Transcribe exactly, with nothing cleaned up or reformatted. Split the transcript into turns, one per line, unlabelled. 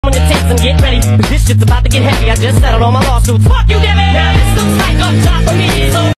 On your tapes and get ready, 'cause this shit's about to get heavy. I just settled all my lawsuits. Fuck you, Debbie! Now this